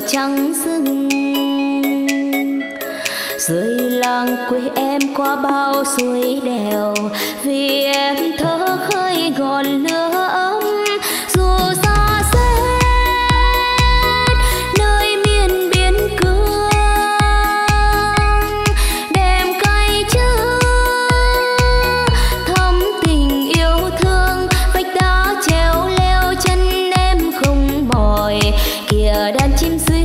trắng rừng. Dưới làng quê em qua bao suối đèo, vì em thơ khơi ngọn lửa ấm. Dù xa xét nơi miền biên cương, đêm cay chớ thắm tình yêu thương. Vách đá treo leo chân em không mỏi, kìa đàn chim duy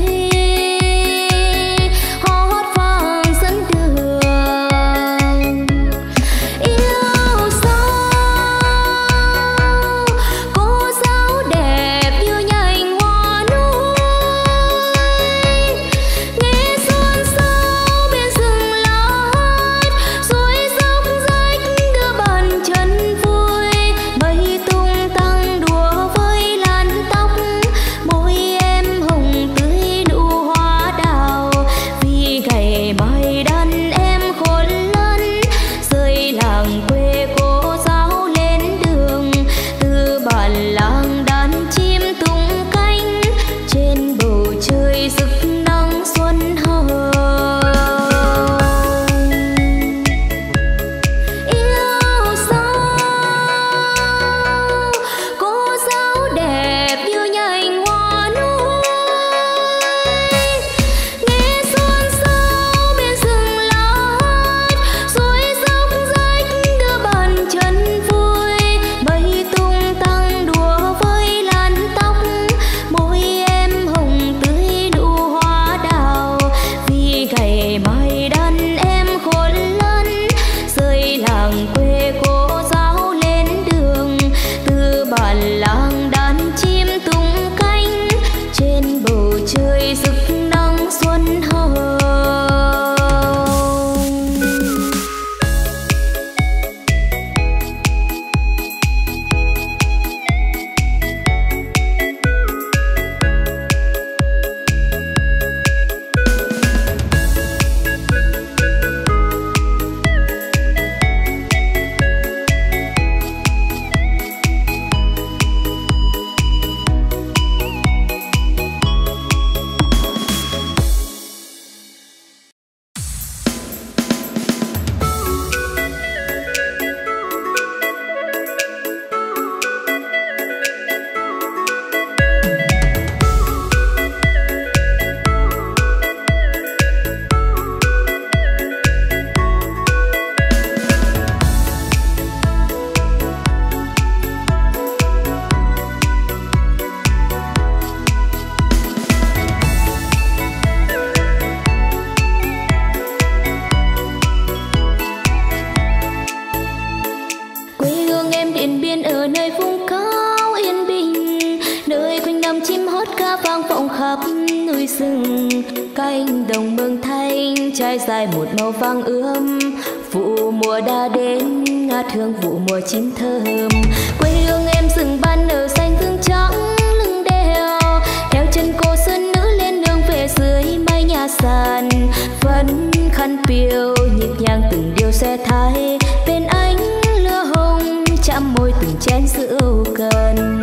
dài một màu vàng ươm. Vụ mùa đã đến ngát hương vụ mùa chín thơm. Quê hương em rừng ban nở xanh thương trắng lưng đèo, theo chân cô sơn nữ lên đường về dưới mái nhà sàn. Vẫn khăn piêu nhịp nhàng từng điều xe thái, bên ánh lửa hồng chạm môi từng chén rượu cần.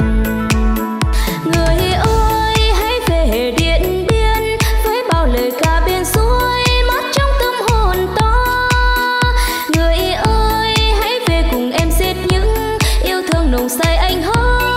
Người ơi hãy về Điện Biên với bao lời ca bên suối. Nồng say anh hát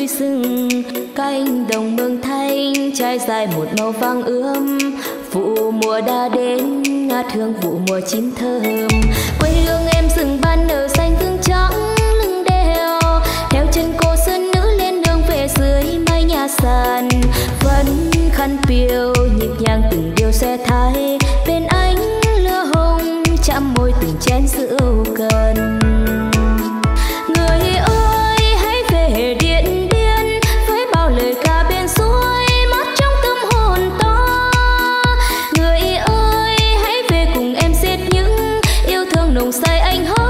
núi rừng, cánh đồng mường thanh trải dài một màu vàng ươm. Vụ mùa đã đến, ngát hương vụ mùa chín thơm. Quê hương em rừng ban nở xanh thương trắng lưng đèo, theo chân cô sơn nữ lên đường về dưới mái nhà sàn. Vẫn khăn piêu nhịp nhàng từng điều xe thái, bên ánh lửa hồng chạm môi từng chén rượu cần. Người ơi hãy về Điện Biên với bao lời ca bên suối mát trong tâm hồn ta. Người ơi hãy về cùng em xiết những yêu thương nồng say anh hỡi.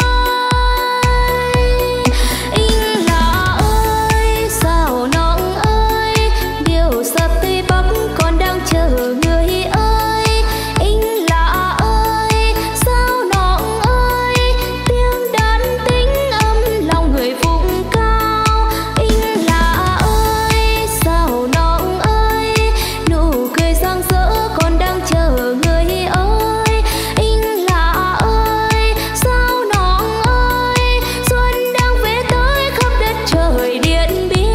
Anh là ơi sao nọng ơi, điều sập tây bắc còn đang chờ người ơi. Anh là ơi sao nọng ơi, tiếng đàn tính âm lòng người vùng cao. Anh là ơi sao nọng ơi, nụ cười rạng rỡ còn đang chờ người ơi. Anh là ơi sao nọng ơi, xuân đang về tới khắp đất trời Điện Biên.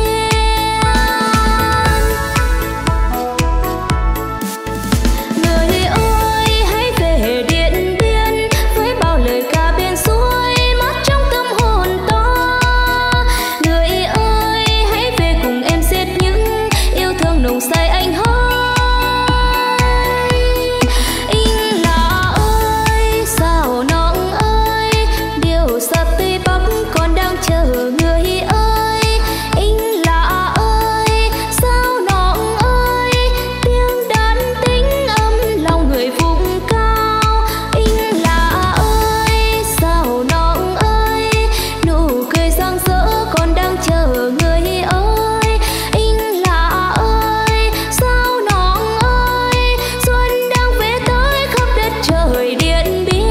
Người ơi hãy về Điện Biên với bao lời ca bên suối mát trong tâm hồn ta. Người ơi hãy về cùng em xiết những yêu thương nồng say anh hỡi. Anh là ơi sao nọng ơi, điều sập tây bắc còn đang chờ người ơi. Anh là ơi sao nọng ơi, tiếng đàn tính âm lòng người vùng cao. Anh là ơi sao nọng ơi, nụ cười rạng rỡ còn đang chờ người ơi. Anh là ơi sao nọng ơi, xuân đang về tới khắp đất trời Điện Biên.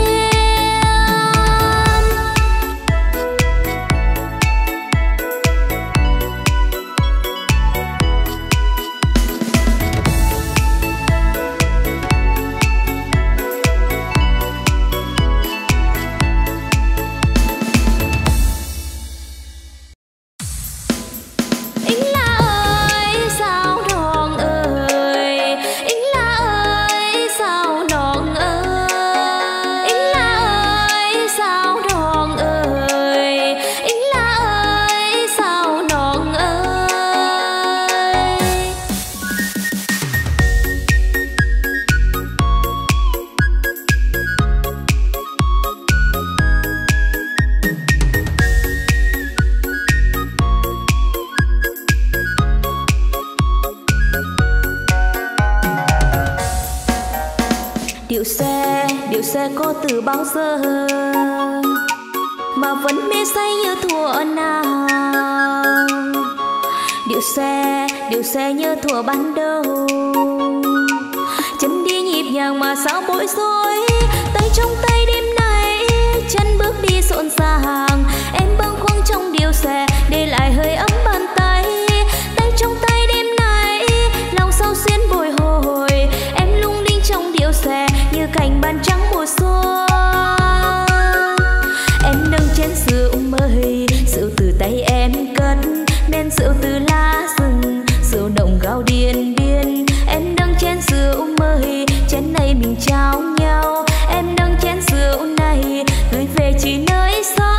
Anh là ơi sao nọng ơi, anh là ơi sao nọng ơi. Anh là ơi sao nọng ơi, anh là ơi sao nọng ơi. Điệu xe có từ bao giờ mà vẫn mê say như thuở nào. Điệu xe như thuở ban đầu, chân đi nhịp nhàng mà sao bối rối. Tay trong tay đêm nay, chân bước đi rộn ràng. Em bâng khuâng trong điệu xe để lại hơi ấm bàn tay. Tay trong tay đêm nay, lòng sâu xuyên bồi hồi. Em lung linh trong điệu xe như cành ban trắng mùa xuân. Em nâng chén rượu mời, rượu từ tay em cất, men rượu từ lá rừng, rượu nồng gạo Điện Biên. Em nâng chén rượu mời, chén này mình trao nhau. Em nâng chén rượu này gửi về chỉ nơi xa.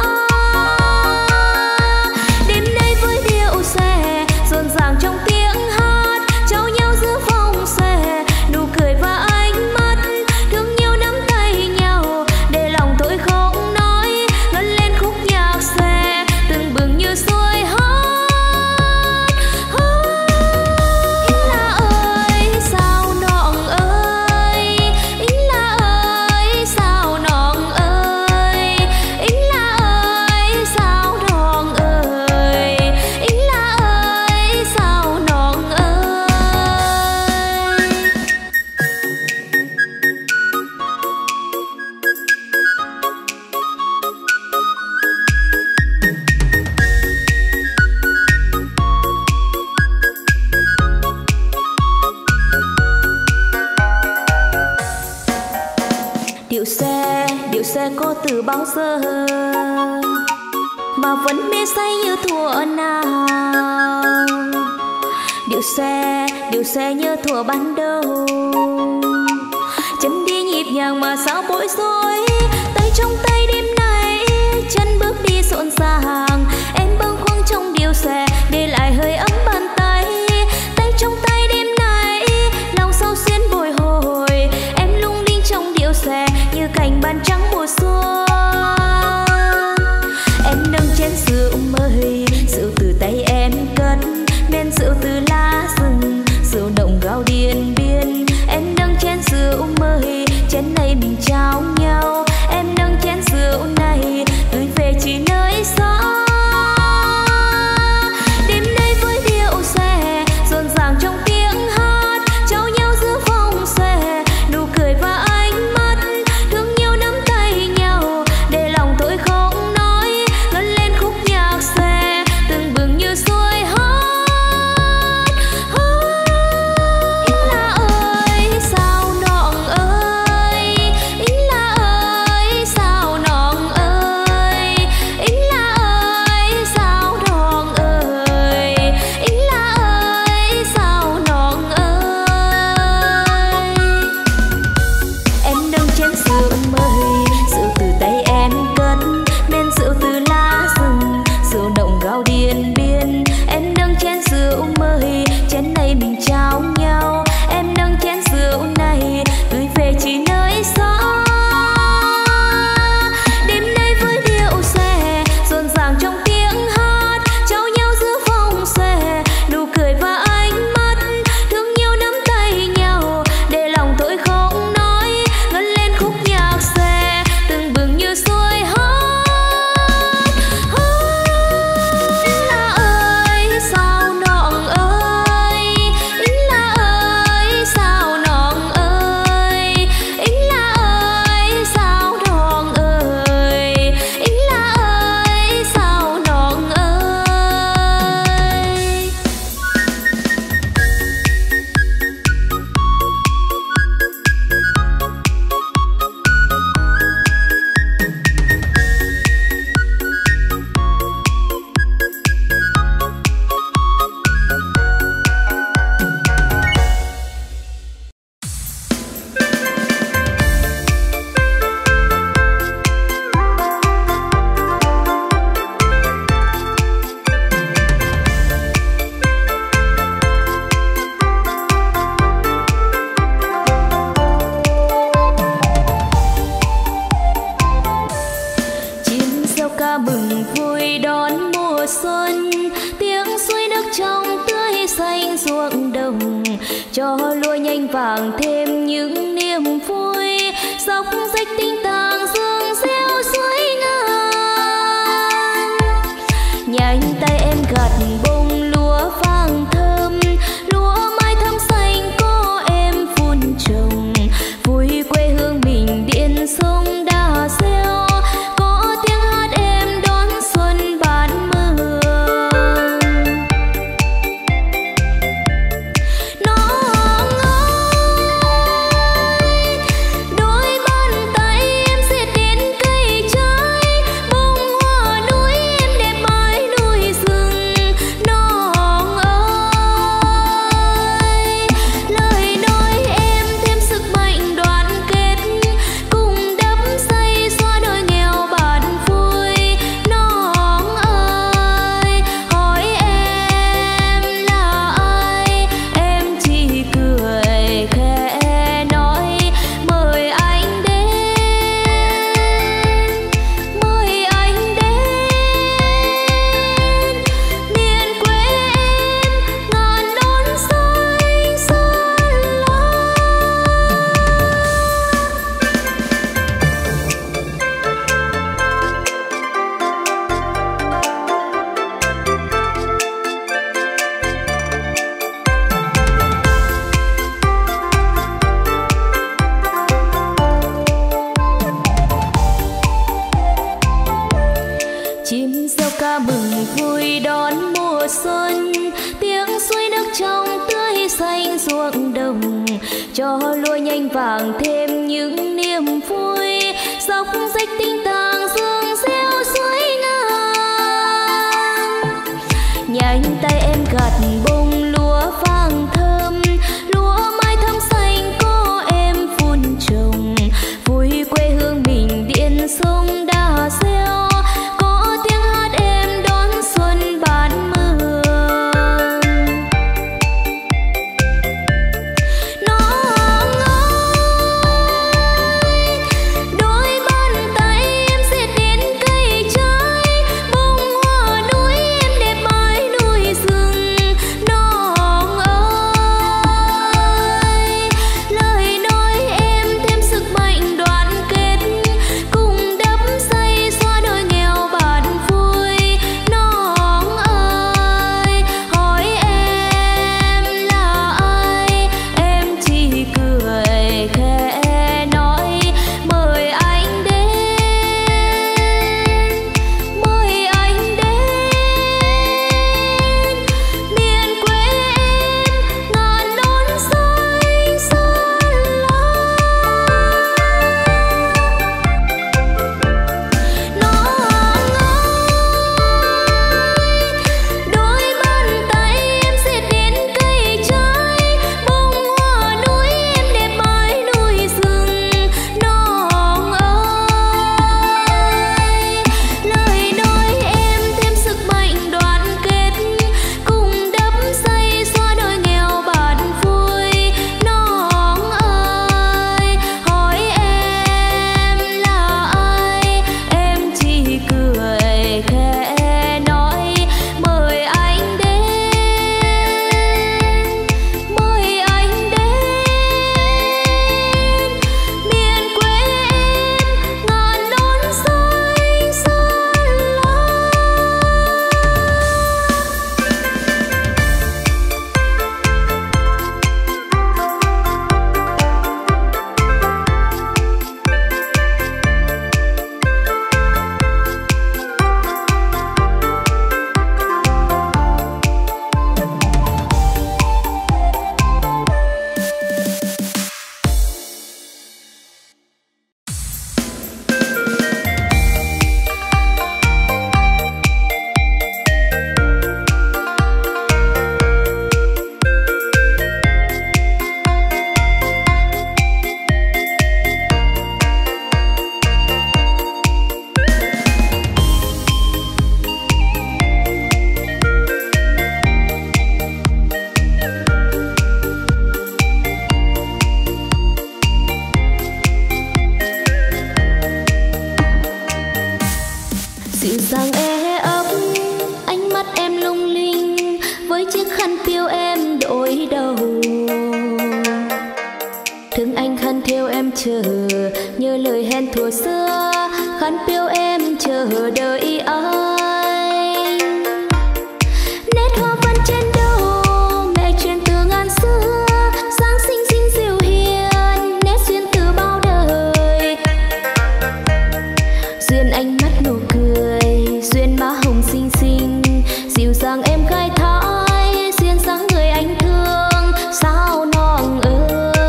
Đêm nay với điệu xe rộn ràng trong tiếng hát, trao nhau giữa vòng xe nụ cười và ánh mắt. Thương nhau nắm tay nhau để lòng thôi không nói, ngân lên khúc nhạc xe từng bừng như xuôi hát. Anh là ơi sao nọng ơi, anh là ơi sao nọng ơi. Anh là ơi sao nọng ơi, anh là ơi sao nọng ơi. Điệu xe có từ bao giờ mà vẫn mê say như thuở nào. Điều xe như thuở ban đầu. Chân đi nhịp nhàng mà sao bối rối, tay trong tay đêm nay, chân bước đi rộn ràng. Em bâng khuâng trong điều xe, để lại hơi ấm bàn tay. Tay trong tay đêm nay, lòng sao xuyên bồi hồi. Em lung linh trong điều xe, như cành bàn trắng mùa xuân. Em nâng chén rượu mời, rượu từ tay em cất, men rượu từ lá rừng, rượu động gạo Điện Biên. Em nâng chén rượu mời, chén này mình trao nhau. Em nâng chén rượu này, gửi về chỉ nơi xa. Đêm nay với điệu xe, rộn ràng trong tiếng hát, trao nhau giữa vòng xe, nụ cười và ánh mắt. Thương nhau nắm tay nhau, để lòng thôi không nói, ngân lên khúc nhạc xe, từng bừng như xuôi hát. Cho lúa nhanh vàng thêm những niềm vui, dốc rách tinh tàng dương reo suối ngang. Nhanh tay em gặt bông lúa vàng thơm, lúa mai thắm xanh có em vun trồng. Vui quê hương mình điện sông đà reo, có tiếng hát em đón xuân ban mưa. Cho lúa nhanh vàng thêm những niềm vui, dốc rách tinh tàng dương reo suối ngang. Nhanh tay em gặt bông lúa vàng với chiếc khăn piêu em đội đầu. Thương anh khăn theo em chờ, nhớ lời hẹn thuở xưa, khăn piêu em chờ đợi anh. Nét hoa văn trên đầu mẹ truyền từ ngàn xưa, dáng xinh xinh dịu hiền, nét duyên từ bao đời. Duyên ánh mắt nụ cười, duyên má hồng xinh xinh, dịu dàng em khai thái, duyên dáng người anh thương sao non ơi.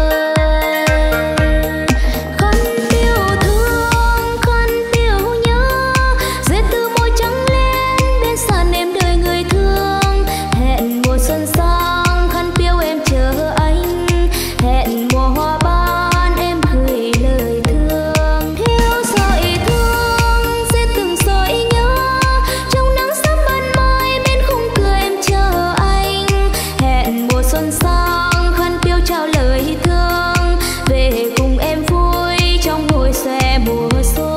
Khăn piêu thương, khăn piêu nhớ, dệt từ môi trắng lên bên sàn em đời người thương. Hẹn mùa xuân sang, khăn piêu em chờ anh, hẹn mùa hoa ban em gửi lời thương. Theo sợi thương, dệt từng sợi nhớ, trong nắng sớm ban mai bên khung cửa em chờ anh. Hẹn mùa xuân sang, khăn piêu trao lời thương, về cùng em vui trong ngôi xe mùa xuân.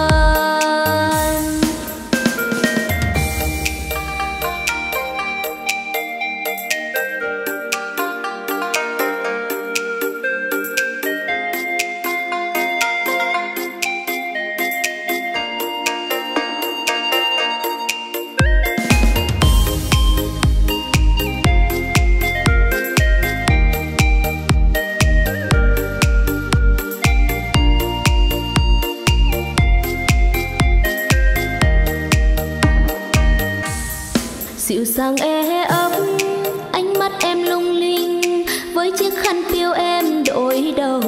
Dịu dàng ấm, ánh mắt em lung linh, với chiếc khăn piêu em đội đầu.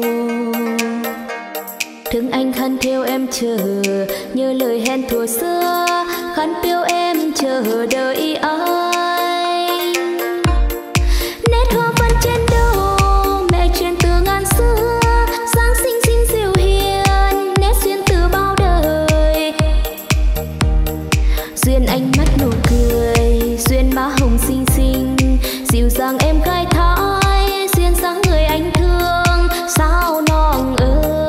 Thương anh khăn theo em chờ, nhớ lời hẹn thuở xưa, khăn piêu em chờ đợi anh. Nét hoa văn trên đầu mẹ truyền từ ngàn xưa, dáng xinh xinh dịu hiền, nét duyên từ bao đời. Duyên ánh mắt nụ cười, duyên má hồng xinh xinh, dịu dàng em khai thái, duyên dáng người anh thương sao non ơi.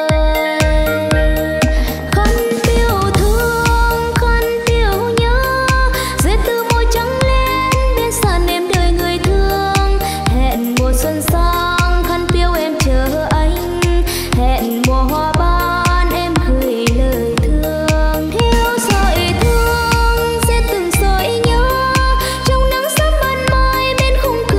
Khăn piêu thương, khăn piêu nhớ, dệt từ môi trắng lên bên sàn em đời người thương. Hẹn mùa xuân sang, khăn piêu em chờ anh, hẹn mùa hoa ban em gửi lời thương. Theo sợi thương, dệt từng sợi nhớ, trong nắng sớm ban mai bên khung cửa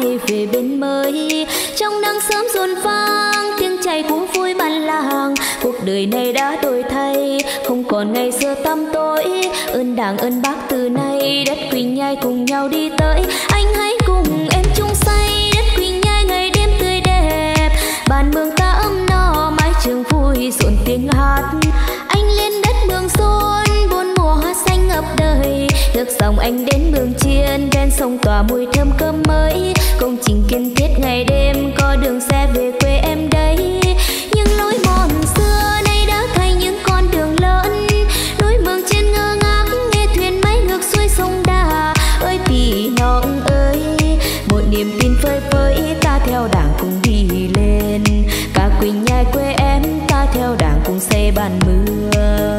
ai về bên mới. Trong nắng sớm rộn vang tiếng chày cũng vui bản làng. Cuộc đời này đã đổi thay, không còn ngày xưa tăm tối. Ơn Đảng ơn Bác từ nay, đất Quỳnh Nhai cùng nhau đi tới. Anh hãy cùng em chung say, đất Quỳnh Nhai ngày đêm tươi đẹp. Bàn mường ta ấm no, mái trường vui rộn tiếng hát. Anh lên đất Mường Xôn, bốn mùa hoa xanh ngập đời. Ngược dòng anh đến Mường Chiên, ven sông tỏa mùi thơm cơm mới. Công trình kiên thiết ngày đêm, có đường xe về quê em đây. Những lối mòn xưa nay đã thành những con đường lớn. Núi Mường Chiên ngơ ngác nghe thuyền máy ngược xuôi sông Đà. Ơi Pì Nọng ơi, một niềm tin phơi phới, ta theo Đảng cùng đi lên. Cả Quỳnh Nhai quê em, ta theo Đảng cùng xây bàn mưa.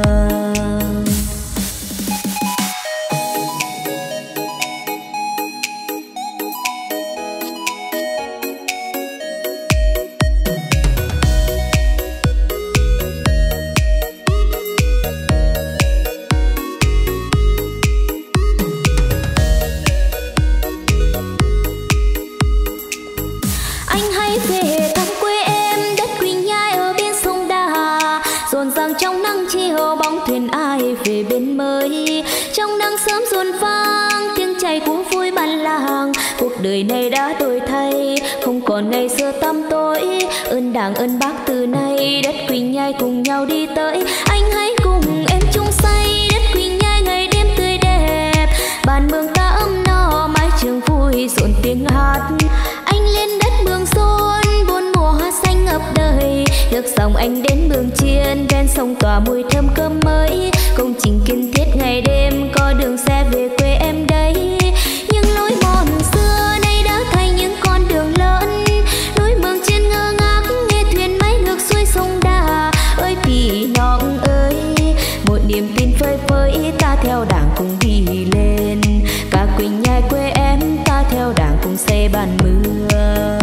Trong nắng chiều bóng thuyền ai về bên mới. Trong nắng sớm rộn vang tiếng chày cũng vui bản làng. Cuộc đời này đã đổi thay, không còn ngày xưa tăm tối. Ơn Đảng ơn Bác từ nay, đất Quỳnh Nhai cùng nhau đi tới. Anh hãy cùng em chung say, đất Quỳnh Nhai ngày đêm tươi đẹp. Bàn mường ta ấm no, mái trường vui rộn tiếng hát. Anh lên đất Mường Xôn, bốn mùa hoa xanh ngập đời. Ngược dòng anh đến Mường Chiên, ven sông tỏa mùi thơm cơm mới. Công trình kiên thiết ngày đêm, có đường xe về quê em đây. Những lối mòn xưa nay đã thành những con đường lớn. Núi Mường Chiên ngơ ngác nghe thuyền máy ngược xuôi sông Đà. Ơi Pì Nọng ơi, một niềm tin phơi phới, ta theo Đảng cùng đi lên. Cả Quỳnh Nhai quê em, ta theo Đảng cùng xây bàn mưa.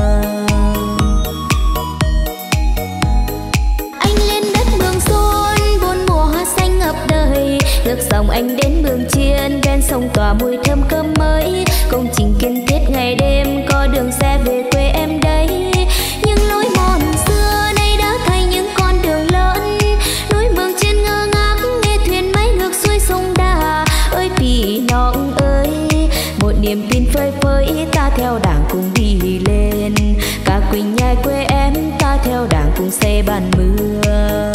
Ngược dòng anh đến Mường Chiên, ven sông tỏa mùi thơm cơm mới. Công trình kiên thiết ngày đêm, có đường xe về quê em đây. Những lối mòn xưa nay đã thành những con đường lớn. Núi Mường Chiên ngơ ngác nghe thuyền máy ngược xuôi sông Đà. Ơi Pì Nọng ơi, một niềm tin phơi phới, ta theo Đảng cùng đi lên. Cả Quỳnh Nhai quê em, ta theo Đảng cùng xây bàn mưa.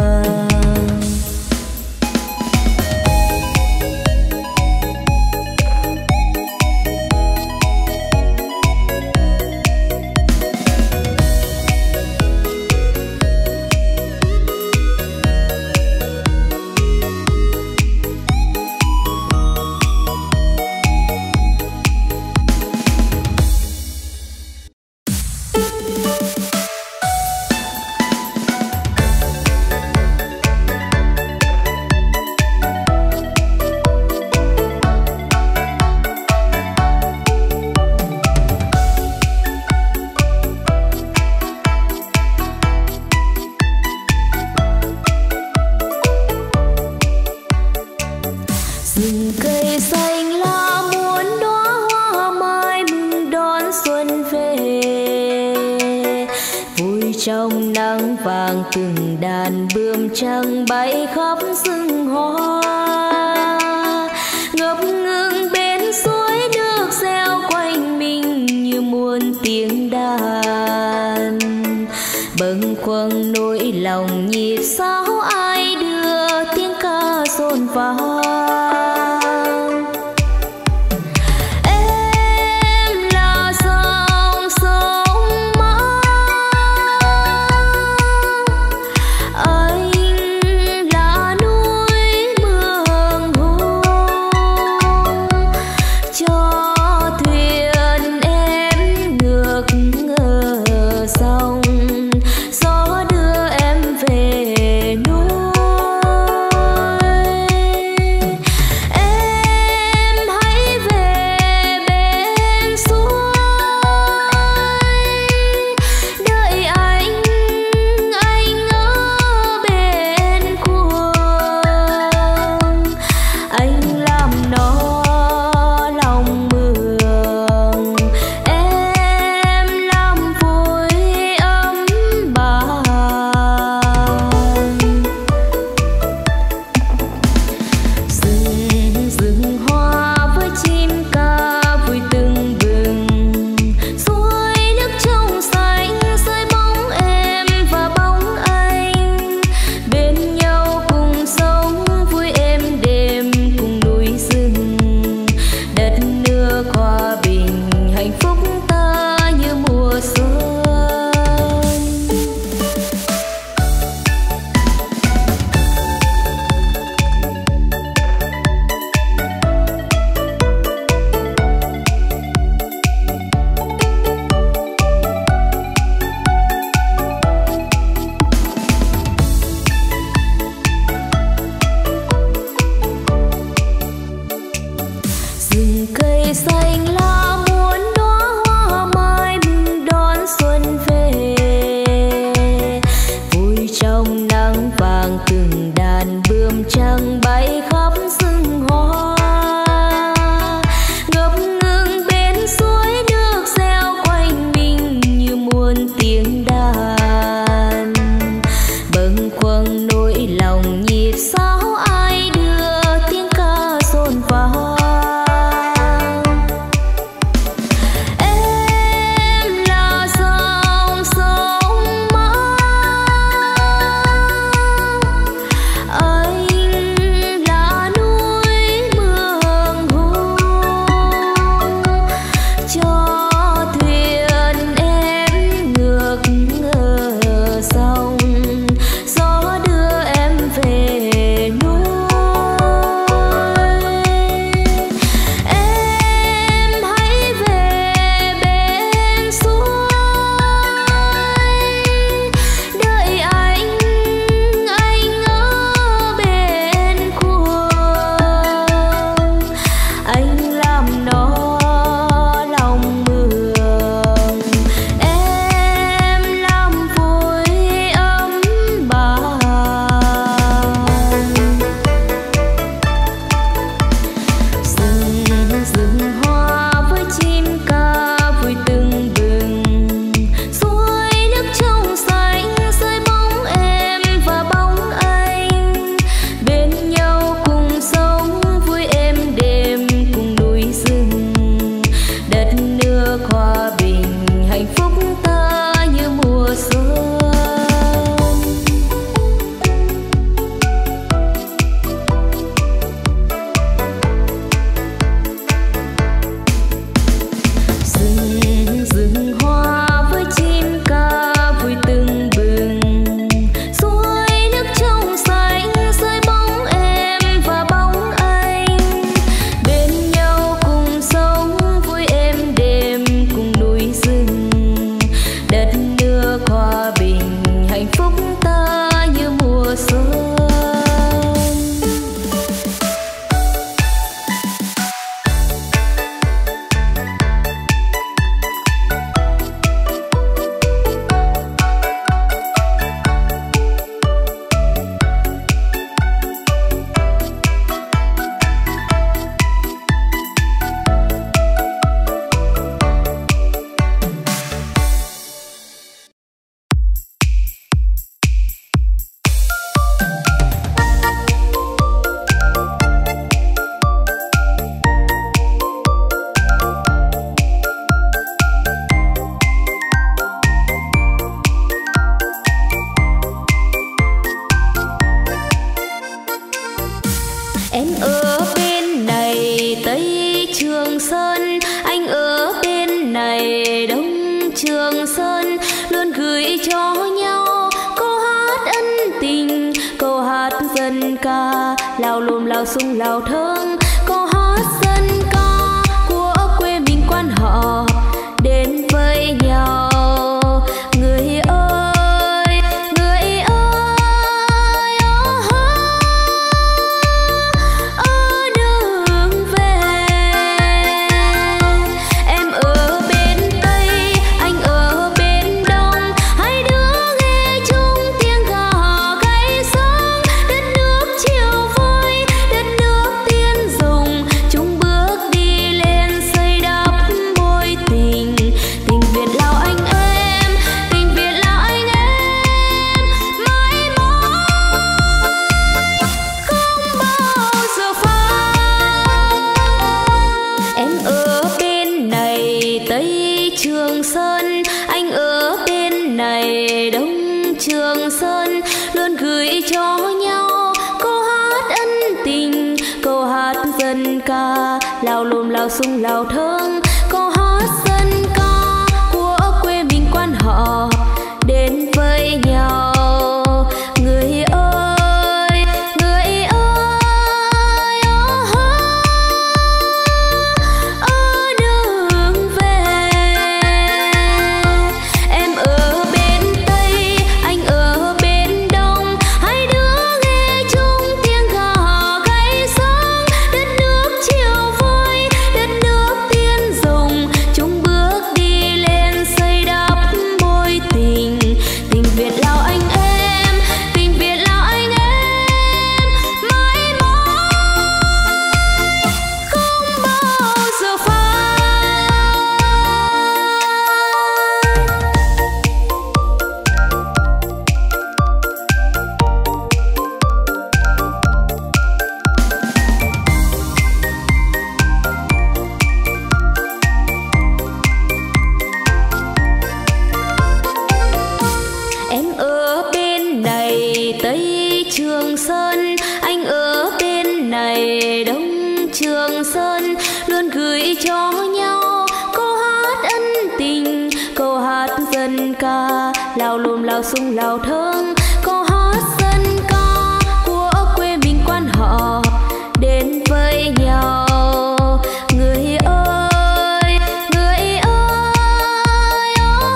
Trong nắng vàng từng đàn bướm trắng bay khắp rừng hoa, ngập ngừng bên suối nước reo quanh mình như muôn tiếng đàn. Bâng khuâng nỗi lòng nhịp sao ai đưa tiếng ca rộn vang. Trường Sơn luôn gửi cho nhau câu hát ân tình, câu hát dân ca lao lùm lao sung lao thơm, câu hát dân ca của quê mình quan họ đến với nhau. Người ơi, người ơi, đường về. Em ở bên Tây, anh ở bên Đông, hai đứa nghe chung tiếng gà gáy sớm. Đất nước chiều vui, đất nước tiên dùng, chung bước đi lên xây đắp mối tình. Tình Việt Lào anh em, tình Việt Lào anh em, mãi mãi không bao giờ phai. Em ở bên này Tây Trường Sơn, anh ở bên này Đông Trường Sơn, luôn gửi cho nhau câu hát ân tình, câu hát dân ca lao lùm lao sung lao thơm, câu hát dân ca của quê mình quan họ đến với nhau. Người ơi, người ơi, đường về. Em ở bên Tây, anh ở bên Đông, hai đứa nghe chung tiếng gà gáy sớm. Đất nước chiều vui, đất nước tiên dùng, chung bước đi lên xây đắp mối tình. Tình Việt Lào anh em, tình Việt Lào anh em, mãi mãi không bao giờ phai. Em ở bên này Tây Trường Sơn, anh ở bên này Đông Trường Sơn, luôn gửi cho nhau câu hát ân tình, câu hát dân ca lao lùm lao sung lao thơm, câu hát dân ca của quê mình quan họ đến với nhau. Người ơi, người ơi,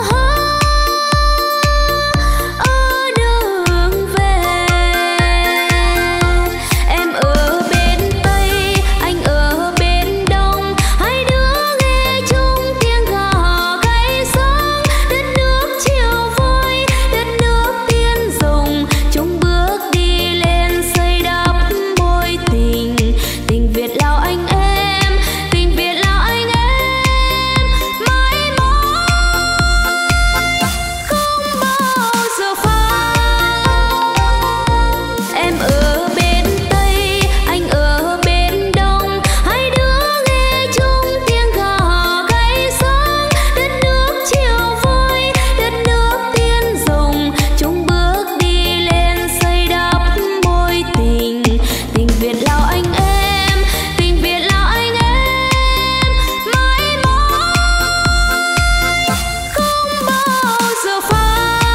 đường về. Em ở bên Tây, anh ở bên Đông, hai đứa nghe chung tiếng gà gáy sớm. Đất nước chiều vui, đất nước tiên dùng, chung bước đi lên xây đắp mối tình. Tình Việt Lào anh em, tình Việt Lào anh em, mãi mãi không bao giờ phai. Em ở bên Tây, anh ở bên Đông, hai đứa nghe chung tiếng gà gáy sớm. Đất nước chiều vui, đất nước tiên dùng, chung bước đi lên xây đắp mối tình. Tình Việt Lào anh em, tình Việt Lào anh em, mãi mãi không bao giờ phai.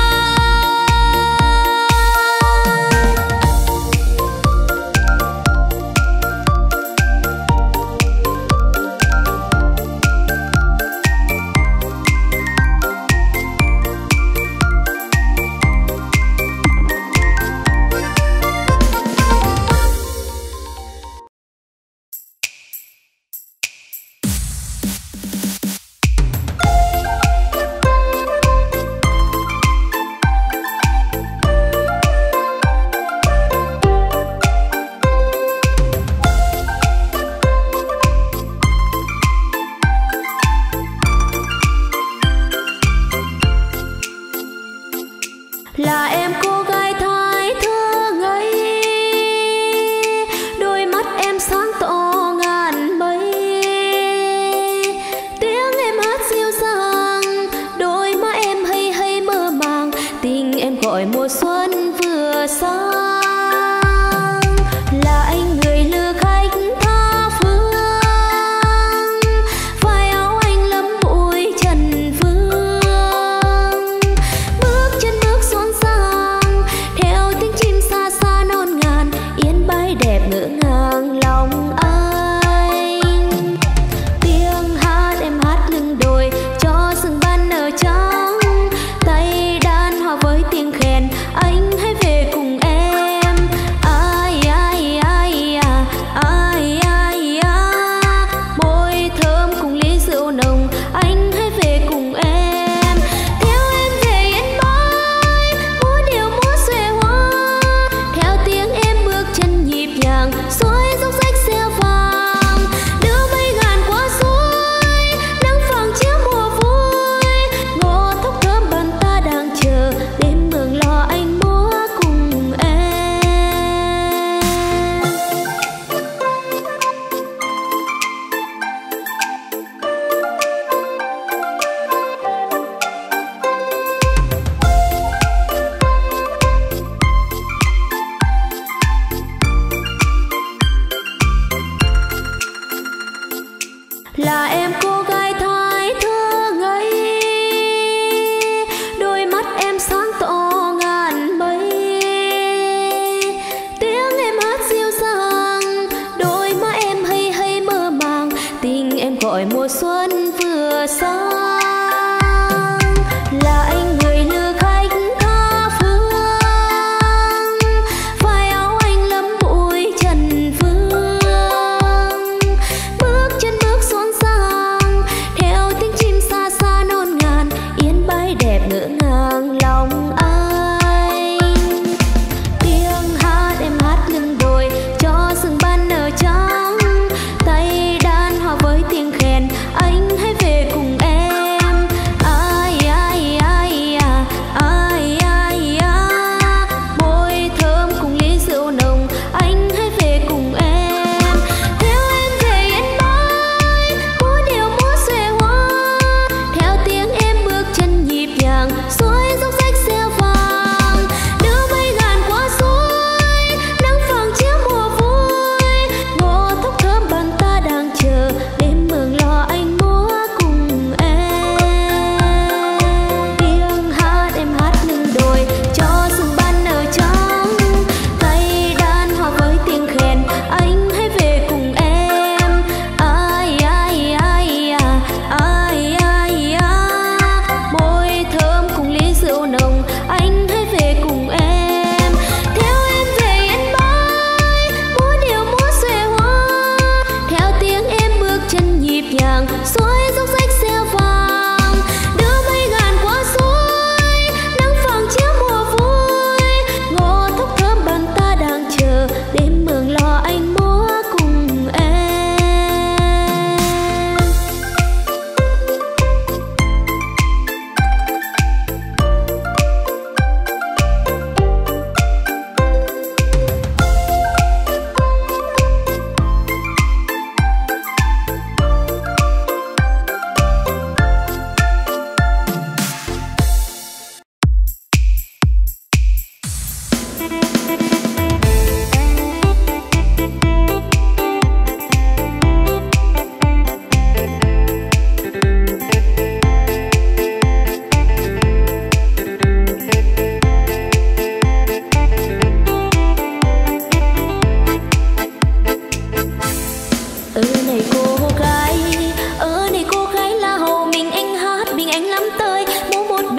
Là em cô gái thái thơ ngây, đôi mắt em sáng tỏ ngàn mây. Tiếng em hát dịu dàng, đôi má em hay hay mơ màng. Tình em gọi mùa xuân vừa sang. Là anh người lữ khách tha phương, vai áo anh lấm bụi trần vương.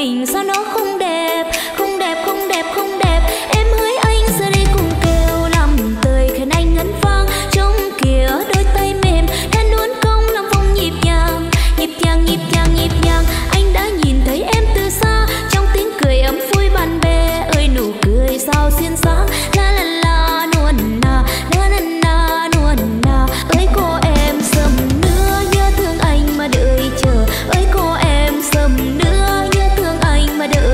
mình sao nó không đẹp, không đẹp, không đẹp, không đẹp. Em hỡi anh giờ đây cùng kêu làm tươi khen anh ngân vang trong kia đôi tay mềm đan uốn cong làm vòng nhịp nhàng, nhịp nhàng, nhịp nhàng, nhịp nhàng. Anh đã nhìn thấy em từ xa trong tiếng cười ấm vui bạn bè ơi, nụ cười sao xuyên sáng la la la nuôn na na na na nuôn na. Ơi cô em sớm nữa nhớ thương anh mà đợi chờ, ơi cô em sớm nữa nhớ thương anh mà đợi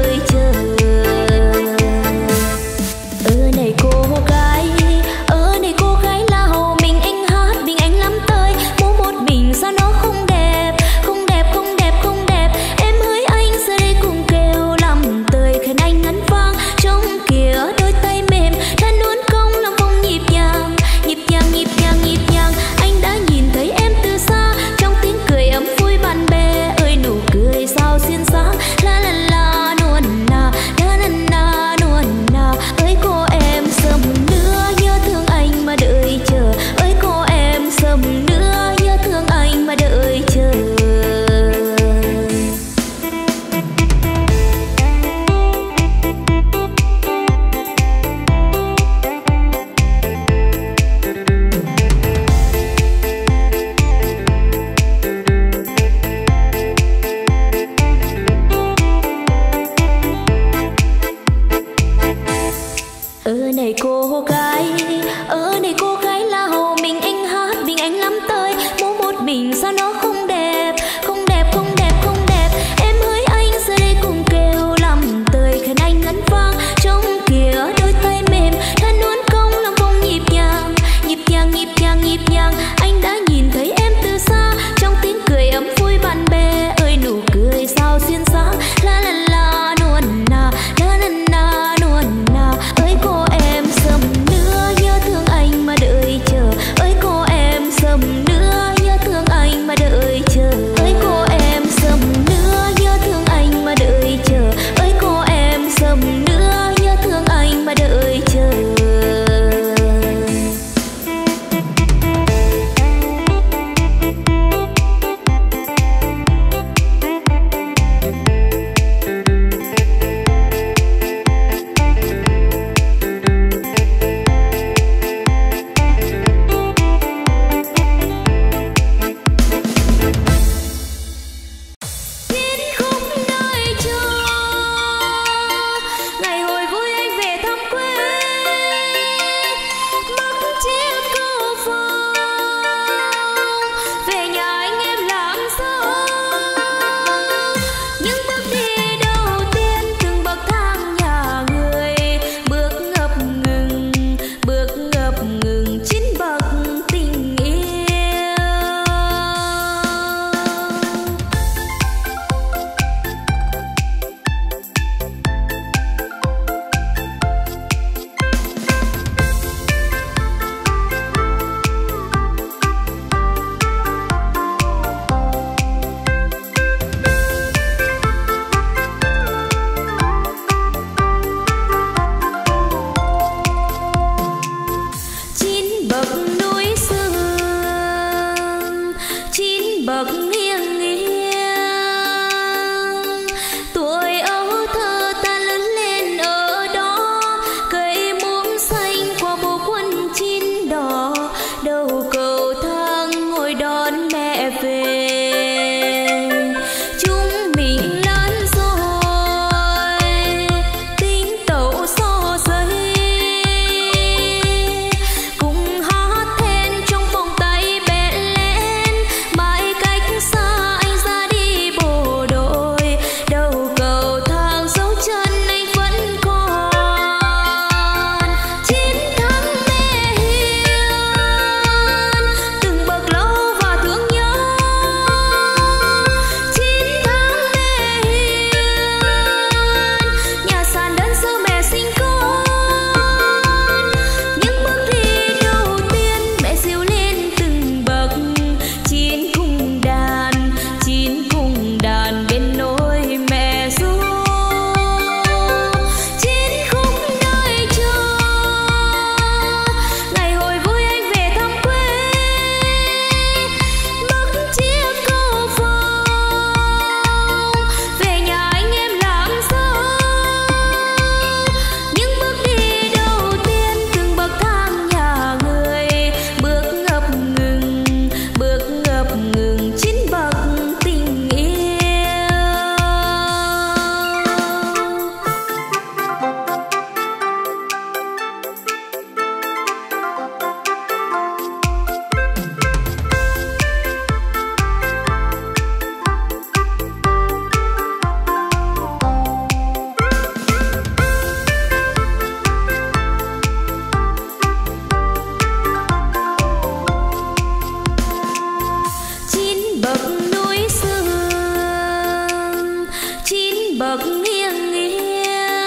bậc nghiêng nghiêng.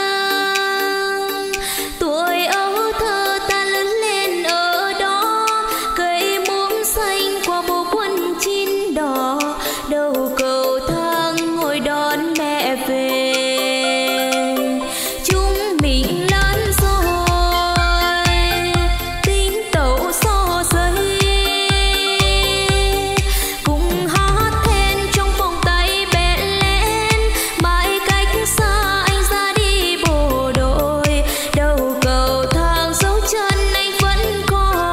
Tuổi ấu thơ ta lớn lên ở đó, cây muỗng xanh qua bộ quân chín đỏ, đầu cầu thang ngồi đón mẹ về. Chúng mình lớn rồi, tính tẩu so giấy, cùng hát then trong vòng tay bé lên, mãi cách xa anh ra đi bộ đội, đầu cầu thang dấu chân anh vẫn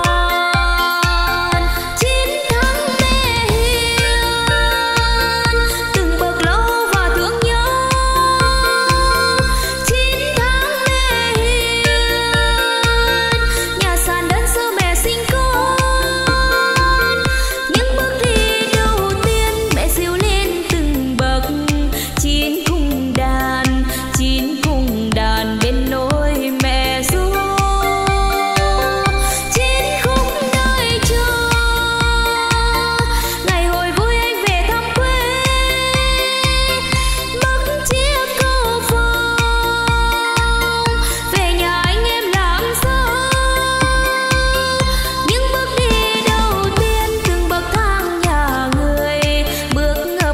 còn. Chiến thắng mẹ hiền, từng bậc lâu và thương nhớ. Chiến thắng mẹ hiền, nhà sàn đơn sơ mẹ sinh con. Những bước đi đầu tiên mẹ dìu lên từng bậc, chín cung đàn bên nôi mẹ ru. Chín khúc nơi chờ ngày hồi vui anh về thăm quê, bắc chiếc cầu vồng về nhà anh em làm dâu. Những bước đi đầu tiên từng bậc thang nhà người, bước ngập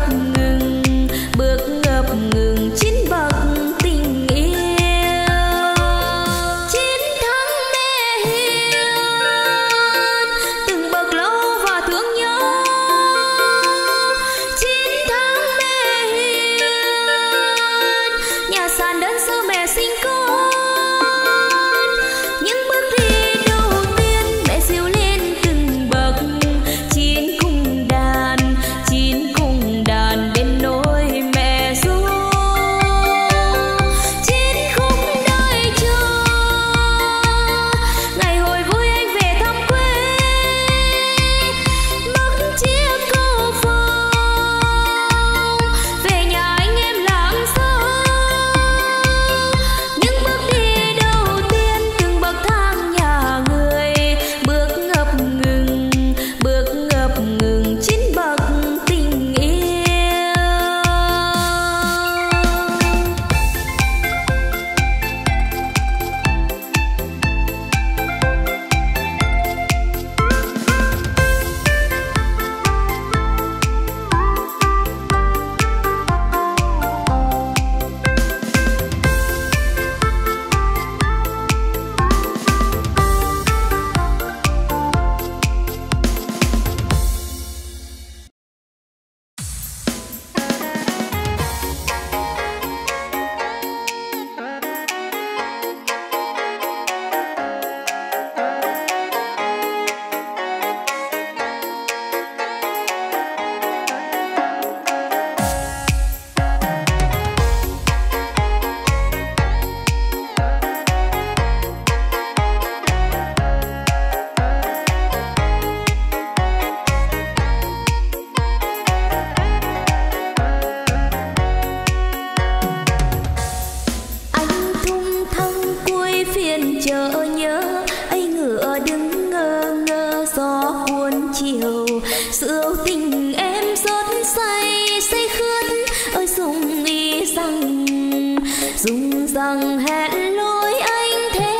ngừng chín bậc tình yêu. Chiến thắng mẹ hiền, từng bậc lâu và thương nhớ. Chiến thắng mẹ hiền, nhà sàn đơn sơ mẹ sinh con. Những bước đi đầu tiên mẹ dìu lên từng bậc, chín cung đàn bên nôi mẹ ru. Chín khúc nơi chờ ngày hồi vui anh về thăm quê, bắc chiếc cầu vồng về nhà anh em làm dâu. Những bước đi đầu tiên từng bậc thang nhà người, bước ngập ngừng chín bậc tình yêu. Anh thung thăng cuối phiên chợ nhớ, ấy ngựa đứng ngơ ngơ gió cuốn chiều. Rượu tình em rót say say khướt, ơi dùng ý rằng hẹn lối anh theo.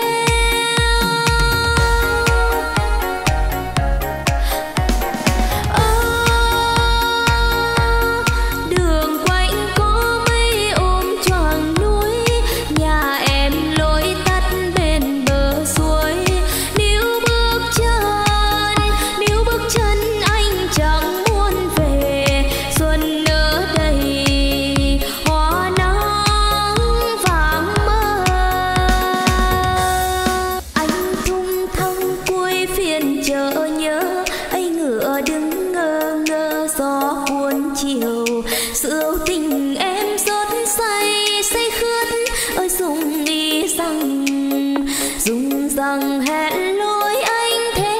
Đường quanh có mây ôm choàng núi, nhà em lối tắt bên bờ suối. Níu bước chân anh chẳng muốn về. Xuân ở đây hoa nắng vàng mơ. Anh thung thăng cuối phiên chợ nhớ, ấy ngựa đứng ngơ ngơ gió cuốn chiều. Rượu tình em rót say say khướt, ơi dùng ý rằng hẹn lối anh theo.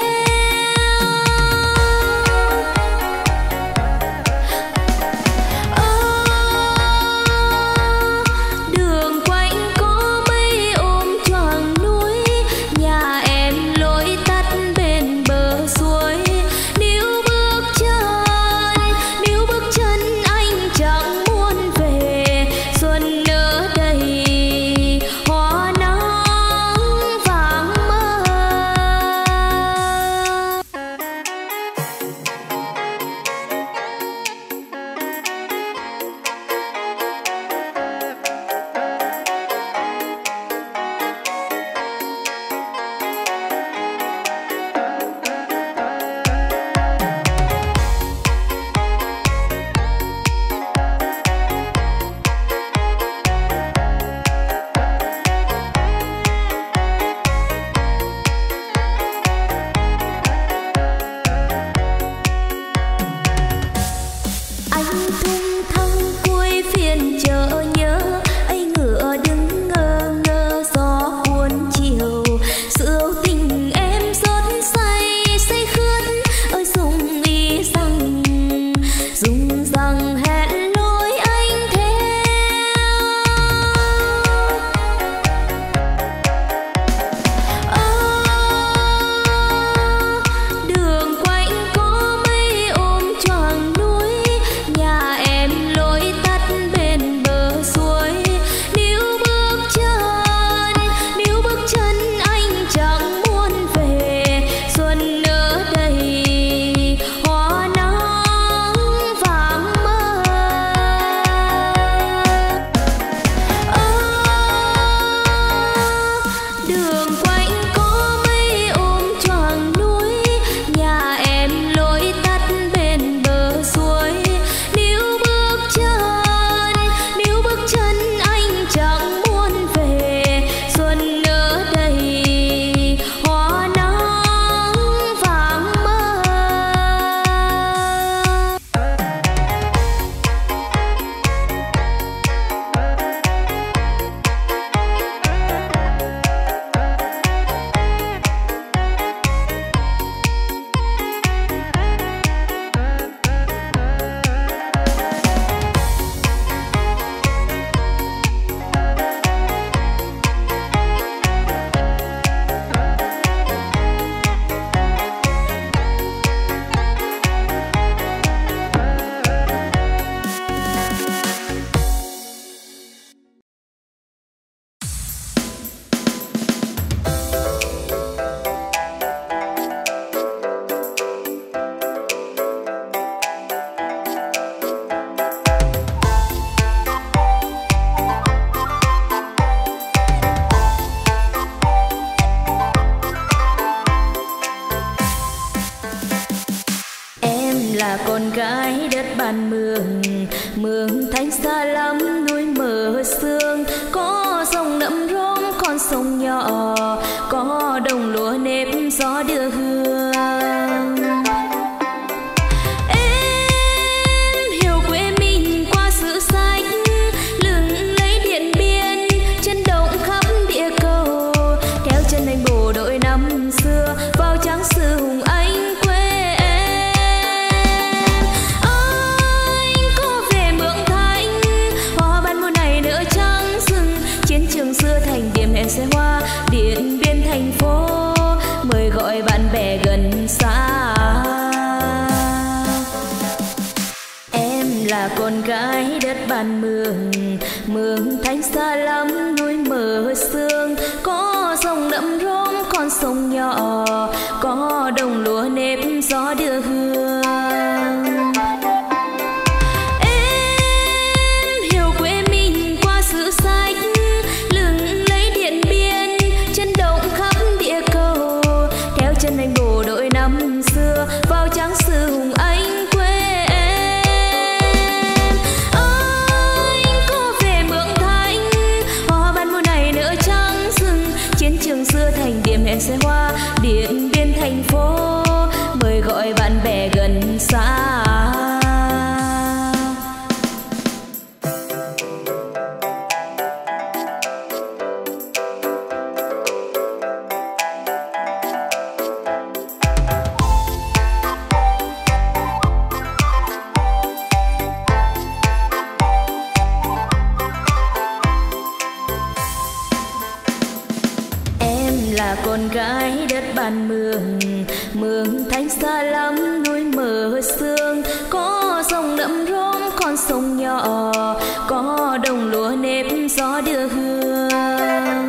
Đường quanh có mây ôm choàng núi, nhà em lối tắt bên bờ suối. Níu bước chân anh chẳng muốn về. Xuân là con gái đất Bản Mường, Mường Thanh xa lắm núi mờ sương, có sông Nậm Rốm con sông nhỏ, có đồng lúa nếp gió đưa hương. Em hiểu quê mình qua sử sách, lừng lấy Điện Biên, chân động khắp địa cầu, theo chân anh bộ đội năm xưa vào tráng sử hùng anh quê em. Anh có về Mường Thanh, hoa ban mùa này nở trắng rừng, chiến trường xưa thành điểm hẹn xe hoa, Điện Biên thành phố mời gọi bạn bè gần xa. Em là con gái đất Bản Mường, Mường Thanh xa lắm núi mờ sương, có sông Nậm Rốm con sông nhỏ, có đồng lúa nếp gió đưa hương. Em hiểu quê mình qua sử sách, lừng lấy Điện Biên, chân động khắp địa cầu, theo chân anh bộ đội năm xưa vào tráng sử hùng anh quê em. Anh có về Mường Thanh, hoa ban mùa này nở trắng rừng, chiến trường xưa thành điểm hẹn xe hoa, Điện Biên thành phố mời gọi bạn bè gần xa. Là con gái đất Bản Mường, Mường Thanh xa lắm núi mờ sương, có sông Nậm Rốm con sông nhỏ, có đồng lúa nếp gió đưa hương.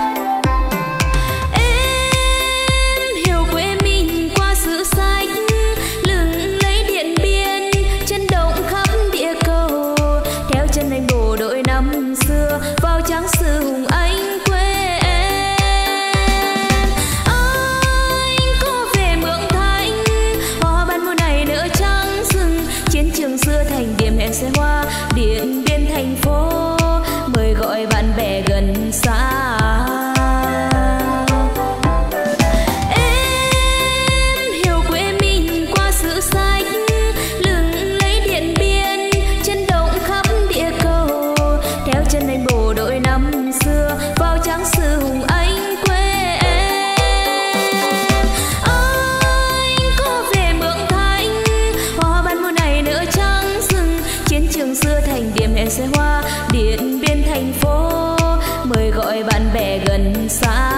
Em hiểu quê mình qua sử sách, lừng lấy Điện Biên, chân động khắp địa cầu, theo chân anh bộ đội năm xưa vào tráng sử hùng anh quê. Trường xưa thành điểm hẹn xe hoa, Điện Biên thành phố mời gọi bạn bè gần xa. Em hiểu quê mình qua sử sách, lừng lấy Điện Biên, chân động khắp địa cầu, theo chân anh bộ đội năm xưa vào tráng sử hùng anh quê em. Anh có về Mường Thanh, hoa ban mùa này nở trắng rừng, chiến trường xưa thành điểm hẹn xe hoa, Điện Biên thành phố mời gọi bạn bè gần xa.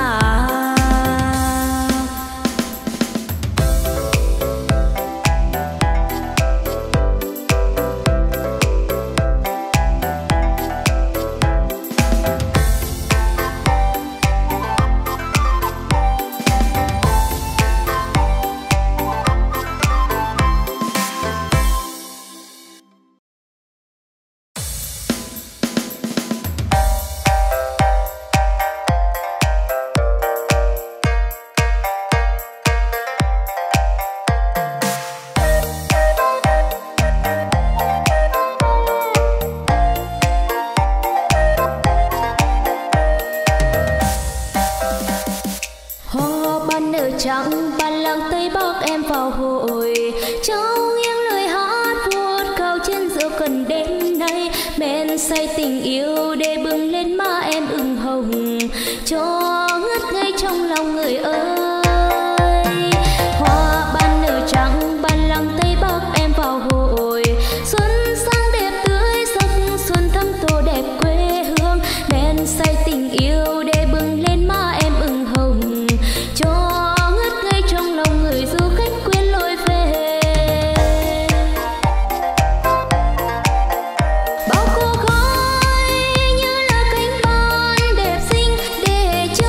Trắng ban làng Tây Bắc em vào hội, trong những lời hát vuốt cao trên rượu cần đêm nay, men say tình yêu để bừng lên má em ửng hồng, cho ngất ngây trong lòng người ơi. Hoa ban nở trắng ban làng Tây Bắc em vào hội, xuân sang đẹp tươi sắc xuân thắm tô đẹp quê hương, men say tình yêu để bừng lên má em ửng hồng, cho để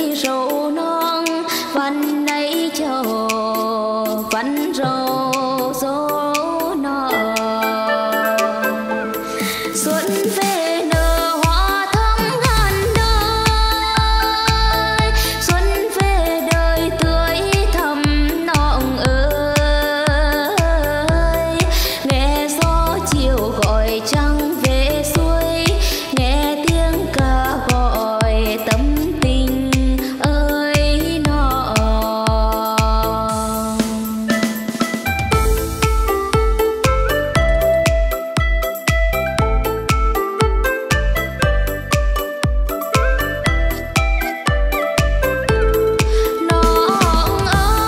rẫy râu non văn nấy chờ văn râu dỗ non xuân về nở hoa thắm ngàn nơi xuân về đời tươi thắm nọng ơi nghe gió chiều gọi trăng về xuôi nghe tiếng ca gọi tâm tình ơi nọ nọng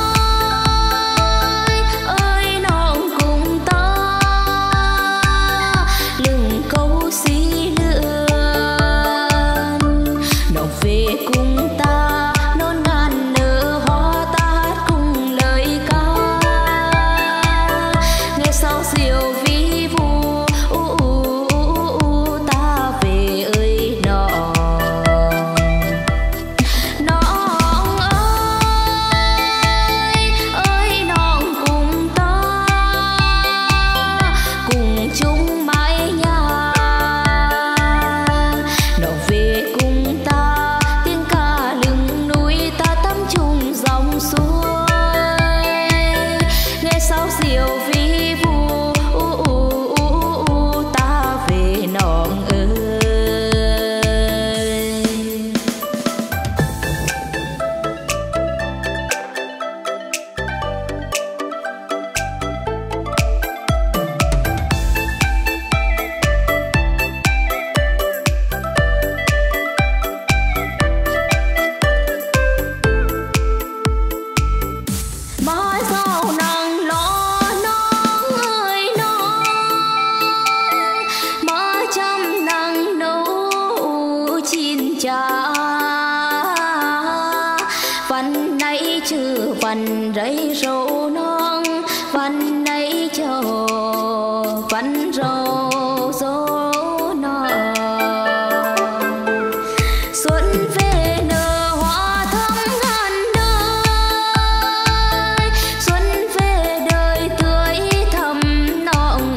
ơi nọng cùng ta lưng câu xí lượn nọng về cùng ta nón ngàn nở hoa ta hát cùng lời ca nghe sao diều vi vu ta về ơi nọ nọng ơi nọng cùng ta cùng chung mái nhà nọng về cùng ta tiếng ca lưng núi ta tắm chung dòng suối nghe sao diều vi vu ta về nọng ơi mai sau nắng lo nóng ơi nóng má trăm nắng nấu chín trà văn nãy trừ văn rẫy râu non văn nãy chờ văn râu dỗ non xuân về nở hoa thắm ngàn nơi xuân về đời tươi thắm nọng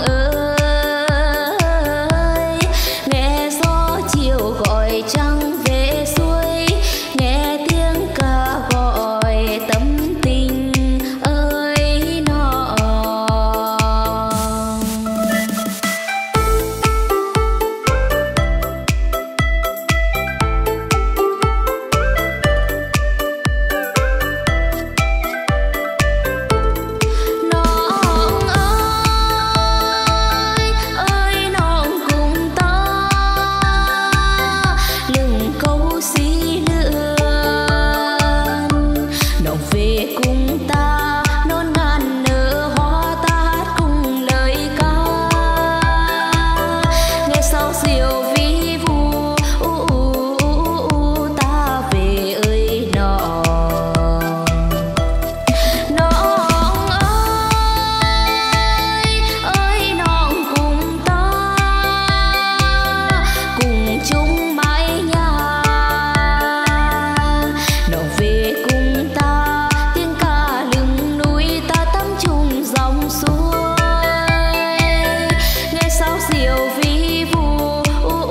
ơi nghe gió chiều gọi trăng về xuôi nghe tiếng ca gọi tâm tình ơi nọ nọng ơi nọng cùng ta lưng câu xí lượn nọng về cùng ta nón ngàn nở hoa ta hát cùng lời ca nghe sao diều vi vu ta về ơi nọ nọng ơi nọng cùng ta cùng chung mái nhà nọng về cùng ta tiếng ca lưng núi ta tắm chung dòng suối nghe sao diều vi vu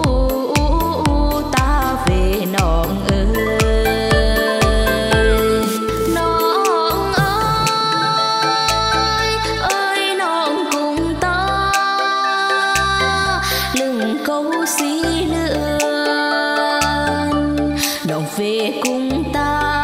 ta về nọng ơi nọng ơi nọng cùng ta lưng câu xí lượn nọng về cùng ta